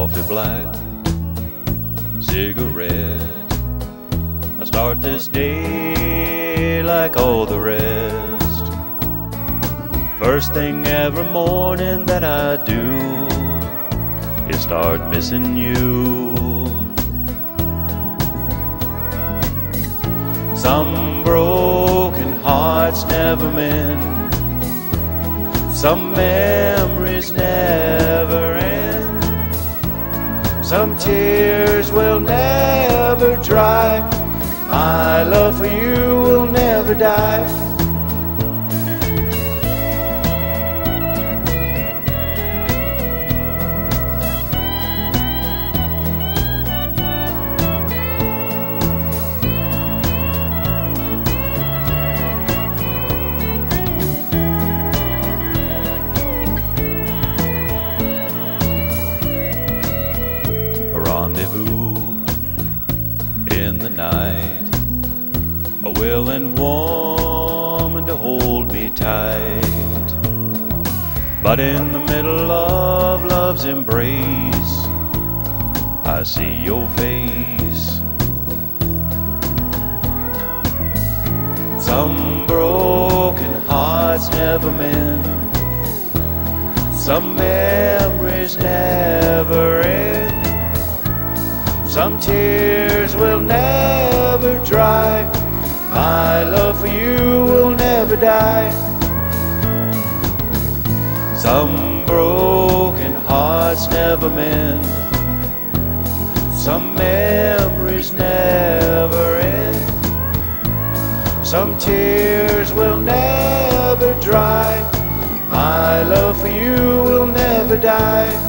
coffee black, cigarette. I start this day like all the rest. First thing every morning that I do is start missing you. Some broken hearts never mend, some memories never end, some tears will never dry. My love for you will never die. Rendezvous in the night, a willing woman to hold me tight. But in the middle of love's embrace, I see your face. Some broken hearts never mend, some memories never end, some tears will never dry. My love for you will never die. Some broken hearts never mend, some memories never end, some tears will never dry. My love for you will never die.